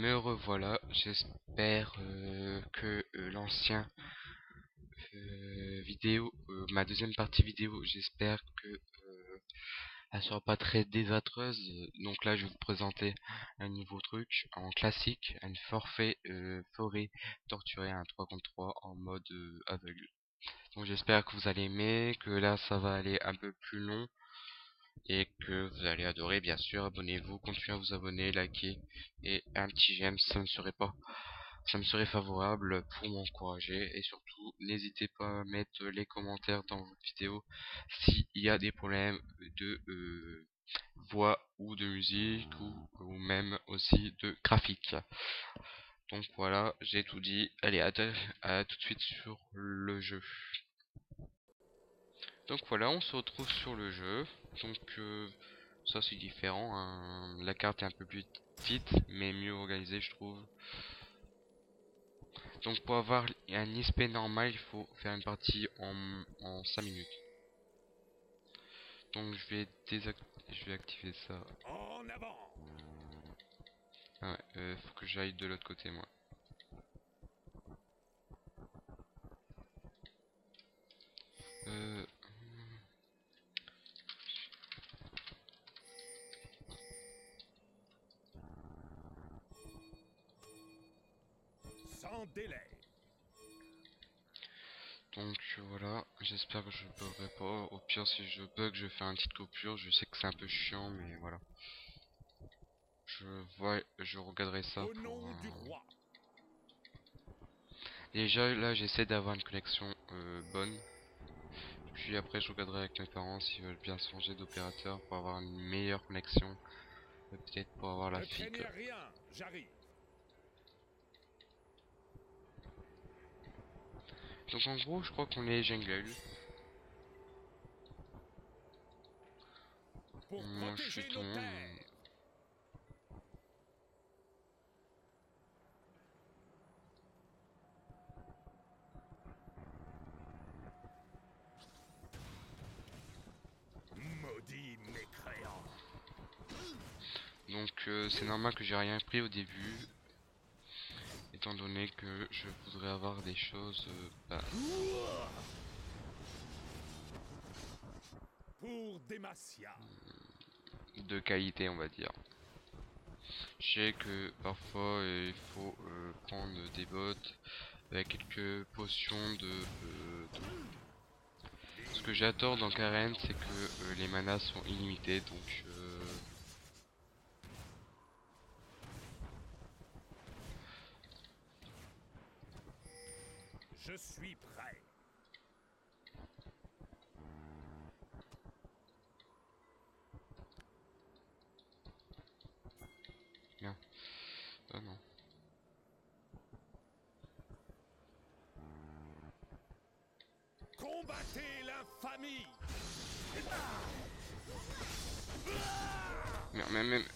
Me revoilà, j'espère que l'ancien vidéo, ma deuxième partie vidéo, j'espère que elle sera pas très désastreuse. Donc là, je vais vous présenter un nouveau truc en classique, un forfait forêt torturé, un 3 contre 3 en mode aveugle. Donc j'espère que vous allez aimer, que là ça va aller un peu plus long et que vous allez adorer. Bien sûr, abonnez-vous, continuez à vous abonner, liker et un petit j'aime, ça me serait favorable pour m'encourager. Et surtout, n'hésitez pas à mettre les commentaires dans votre vidéo s'il y a des problèmes de voix ou de musique ou même aussi de graphique. Donc voilà, j'ai tout dit. Allez, à tout de suite sur le jeu. Donc voilà, on se retrouve sur le jeu. Donc ça c'est différent, hein. La carte est un peu plus petite, mais mieux organisée je trouve. Donc pour avoir un ISP normal, il faut faire une partie en 5 minutes. Donc je vais activer ça. En avant. Ah ouais, faut que j'aille de l'autre côté moi. Euh, Sans délai. donc voilà, j'espère que je buggerai pas. Au pire si je bug, je fais une petite coupure. Je sais que c'est un peu chiant, mais voilà. Je regarderai ça Au pour. nom du roi. Déjà là, j'essaie d'avoir une connexion bonne. Puis après, je regarderai avec mes parents s'ils veulent bien changer d'opérateur pour avoir une meilleure connexion. Peut-être pour avoir la Ne fibre. craignez rien, j'arrive. Donc en gros, je crois qu'on est jungle. Pour Moi, je suis protéger nos ton. terres. Maudit mécréant. Donc c'est normal que j'ai rien pris au début. Étant donné que je voudrais avoir des choses Pour Demacia. de qualité, on va dire. Je sais que parfois il faut prendre des bottes avec quelques potions Ce que j'adore dans Karen, c'est que les manas sont illimités, donc Je suis prêt. bien. Ah non. Combattez l'infamie. Mais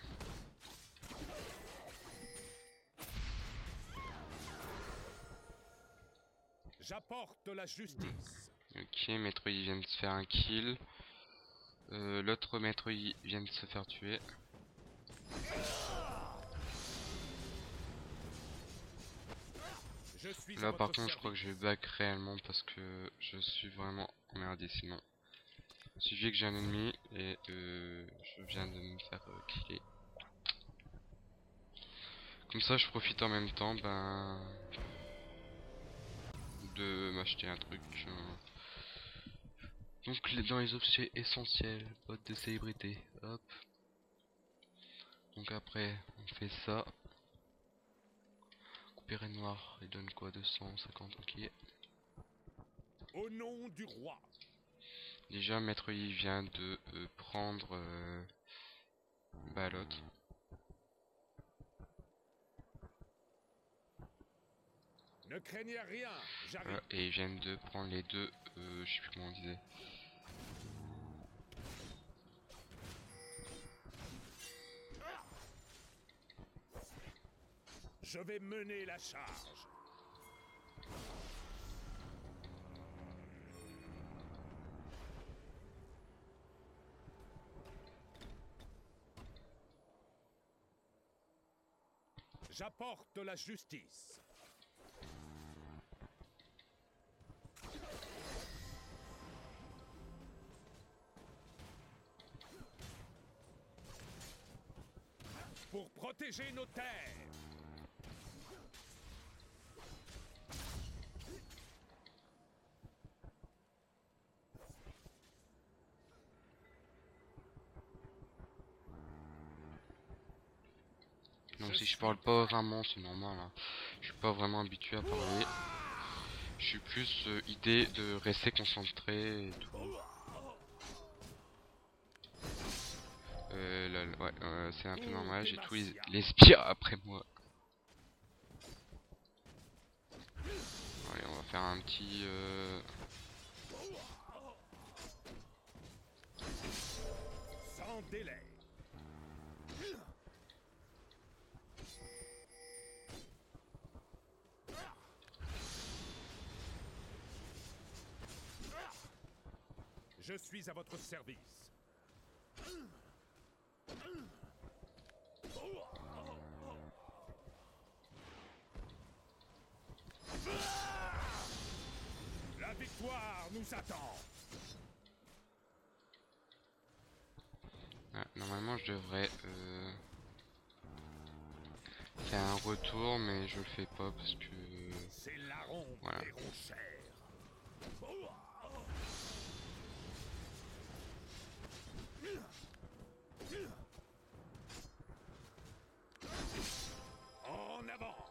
J'apporte la justice. ok, maître il vient de se faire un kill. L'autre maître il vient de se faire tuer. Je suis à Là par votre contre je crois que service. je vais back réellement parce que je suis vraiment emmerdé sinon. Il suffit que j'ai un ennemi et je viens de me faire killer. Comme ça je profite en même temps de m'acheter un truc. Donc dans les objets essentiels, bottes de célébrité, hop. Donc après on fait ça. Couperet noir, il donne quoi? 250, ok. Au nom du roi. Déjà maître il vient de prendre l'autre. Ne craignez rien, j'arrive. Et ils viennent de prendre les deux, je sais plus comment on disait. Je vais mener la charge. J'apporte la justice. Pour protéger nos terres. Donc si je parle pas vraiment, c'est normal, hein. Je suis pas vraiment habitué à parler. Je suis plus idée de rester concentré et tout. Ouais, c'est un peu normal, j'ai tous les spires après moi. Allez, on va faire un petit... Sans délai. Je suis à votre service. La victoire nous attend. Ah, normalement je devrais faire un retour, mais je le fais pas parce que... C'est larron Voilà. des ronchères. En avant.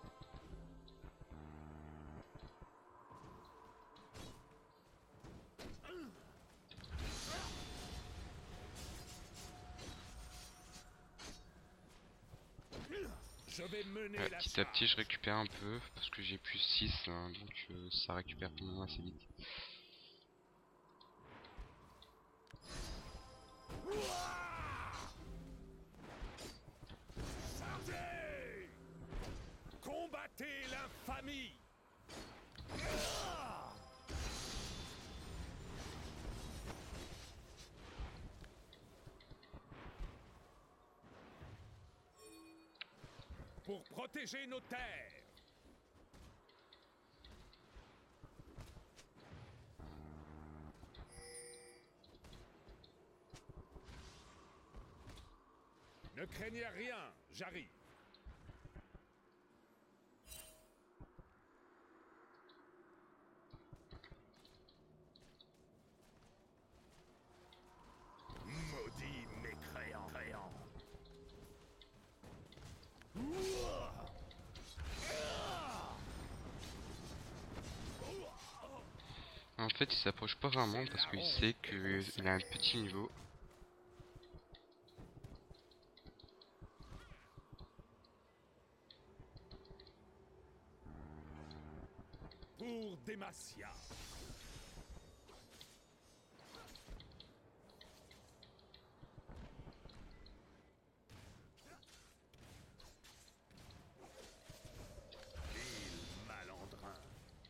Je vais mener la petit à petit je charge. récupère un peu parce que j'ai plus 6 hein, donc ça récupère quand même assez vite. Chargez! Combattez l'infamie! Pour protéger nos terres. Ne craignez rien, j'arrive. Maudit mécréant. En fait il s'approche pas vraiment parce qu'il sait qu'il a un petit niveau. Pour Demacia. Vil malandrin.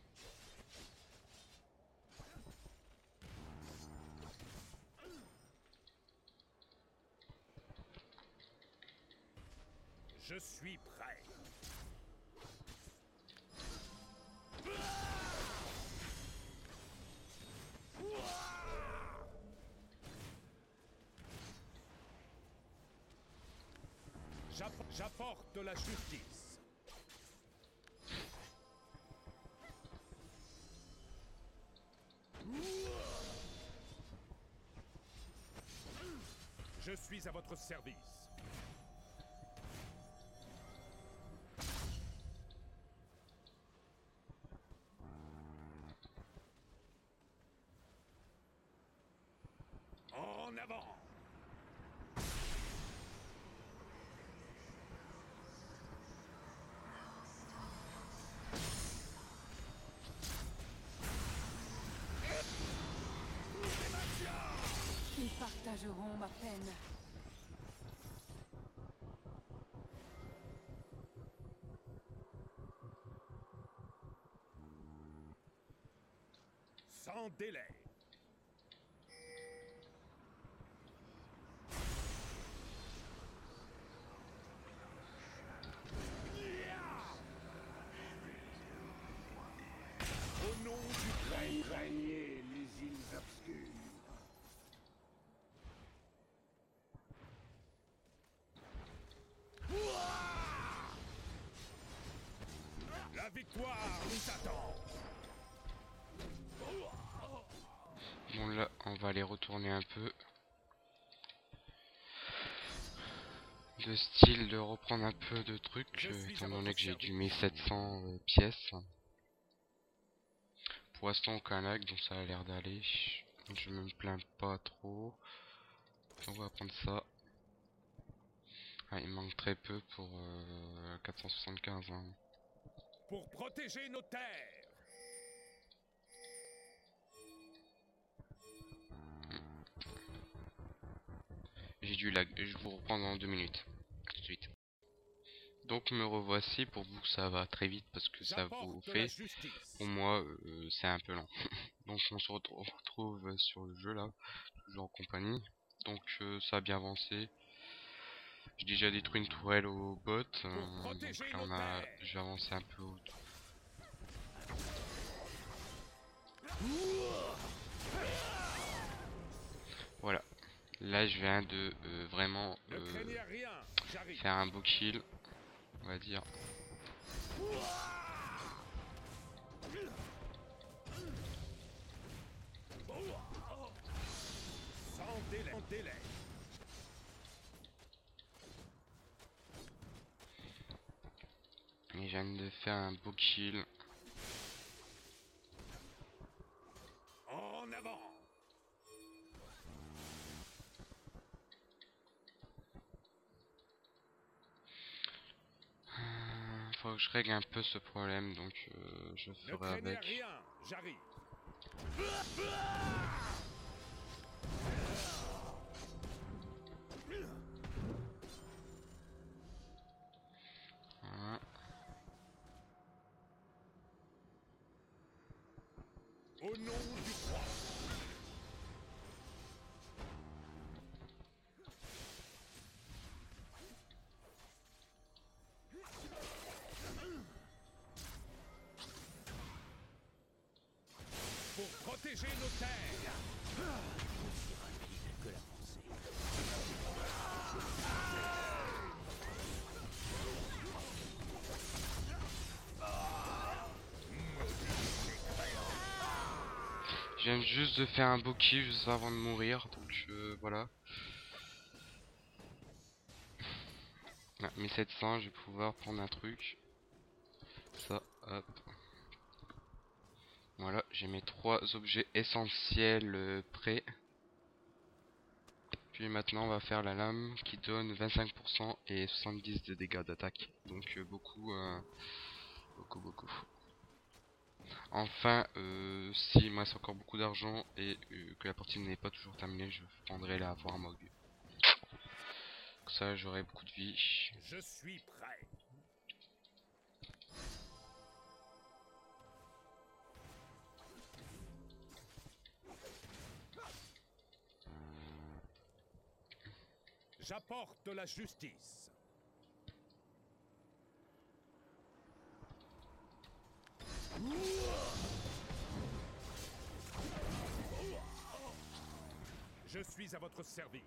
Je suis prêt. J'apporte la justice. Je suis à votre service. En avant. Ils partageront ma peine. Sans délai. victoire nous attend. Bon là, on va aller retourner un peu. De style de reprendre un peu de trucs, étant donné que j'ai dû mes 700 pièces. Pour l'instant aucun lag, donc ça a l'air d'aller. Je me plains pas trop. On va prendre ça. Ah, il manque très peu pour 475. Hein. Pour protéger nos terres. J'ai du lag, je vous reprends dans 2 minutes. A tout de suite. Donc me revoici, pour vous ça va très vite parce que ça vous J'apporte la fait. justice. Pour moi c'est un peu lent. Donc on se retrouve sur le jeu là, toujours en compagnie. Donc ça a bien avancé. J'ai déjà détruit une tourelle au bot. Pour Donc protéger là nos terres. je vais avancer un peu au... Voilà. Là je viens de vraiment Ne craignez rien, j'arrive. faire un beau kill. On va dire. Sans délai. Sans délai. Et je viens de faire un beau kill. En avant. Faut que je règle un peu ce problème, donc je Ne ferai craignez avec. rien, j'arrive. Voilà. Au nom du roi. Pour protéger nos terres. Aussi rapide que la pensée. Je viens juste de faire un beau kill juste avant de mourir, donc voilà. Ah, 1700, je vais pouvoir prendre un truc. Ça, hop. Voilà, j'ai mes 3 objets essentiels prêts. Puis maintenant on va faire la lame qui donne 25% et 70 de dégâts d'attaque. Donc beaucoup. Enfin, si moi c'est encore beaucoup d'argent et que la partie n'est pas toujours terminée, je prendrai la Warmog. Comme ça j'aurai beaucoup de vie. Je suis prêt. J'apporte la justice. Je suis à votre service.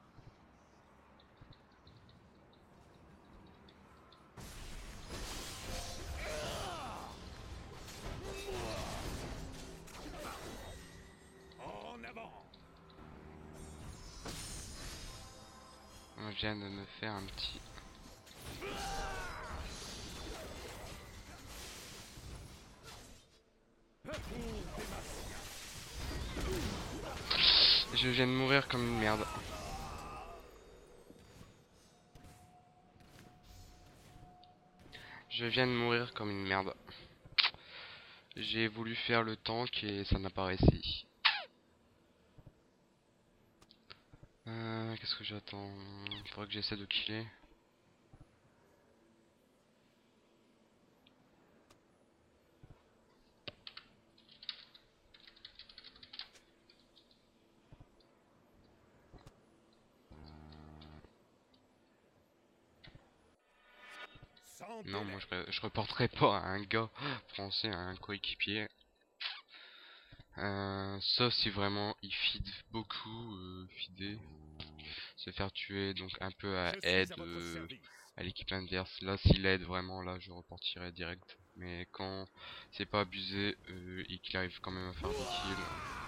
En avant. Je viens de me faire un petit... Je viens de mourir comme une merde. Je viens de mourir comme une merde. J'ai voulu faire le tank et ça n'a pas réussi. Qu'est-ce que j'attends? Faudrait que j'essaie de killer. Sans Non, délai. moi je reporterai pas à un gars français, à un coéquipier. Sauf si vraiment il feed beaucoup, feeder, se faire tuer donc un peu à Je suis aide à votre service. à l'équipe inverse. Là s'il aide vraiment, là je reporterai direct. Mais quand c'est pas abusé et qu'il arrive quand même à faire des kills.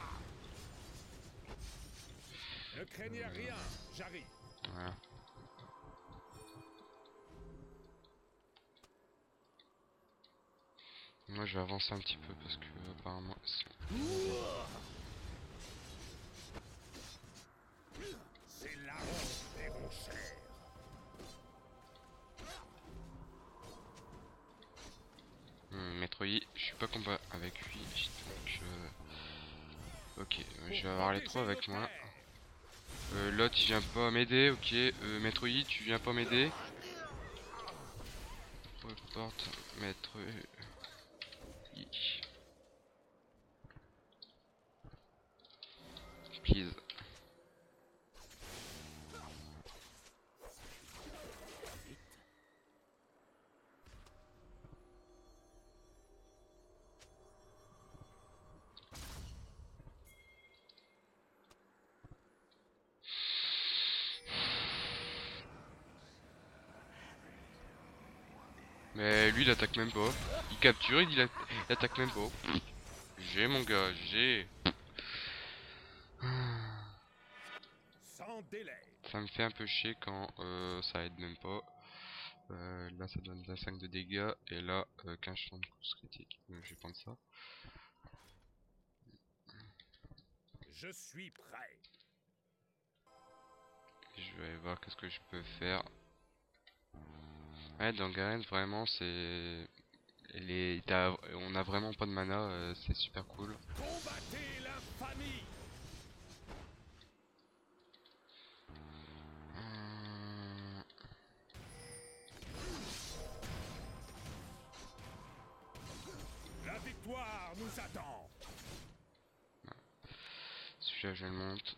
Ne craignez rien, j'arrive. Voilà. Moi je vais avancer un petit peu parce que apparemment C'est la honte des rochers. Metroid, je suis pas combat avec lui, donc ok, je vais avoir les trois avec moi. L'autre il vient pas m'aider, ok. Metroid, tu viens pas m'aider. Reporte Metroid. Please. Vite. Mais lui il attaque même pas. Il capture, il attaque même pas. J'ai mon gars, j'ai. Sans délai. Ça me fait un peu chier quand ça aide même pas. Là ça donne 25 de dégâts et là 15 champs de coups critiques. Donc je vais prendre ça. Je suis prêt. Je vais voir qu'est-ce que je peux faire. Ouais, dans Garen vraiment c'est. On a vraiment pas de mana, c'est super cool. Combattez l'infamie. La victoire nous attend. Celui-là je le monte.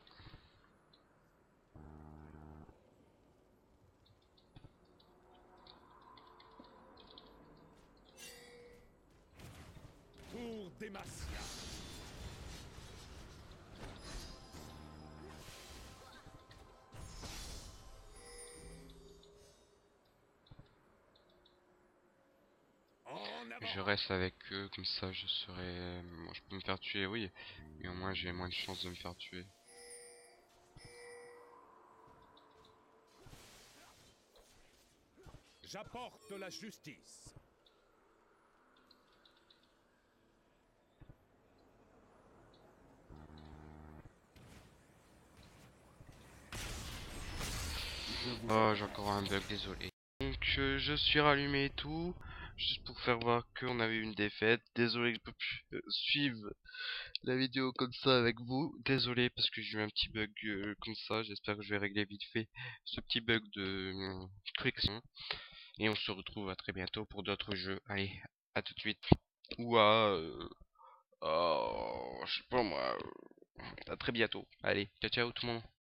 Pour Demacia. En avant. Je reste avec eux, comme ça je serai. Bon, je peux me faire tuer, oui, mais au moins j'ai moins de chances de me faire tuer. J'apporte la justice. Oh, j'ai encore un bug, désolé. Donc je suis rallumé et tout, juste pour faire voir qu'on avait eu une défaite. Désolé que je peux plus suivre la vidéo comme ça avec vous. Désolé parce que j'ai eu un petit bug comme ça. J'espère que je vais régler vite fait ce petit bug de connexion. Et on se retrouve à très bientôt pour d'autres jeux. Allez, à tout de suite. Ou à... oh, je sais pas moi. À très bientôt. Allez, ciao ciao tout le monde.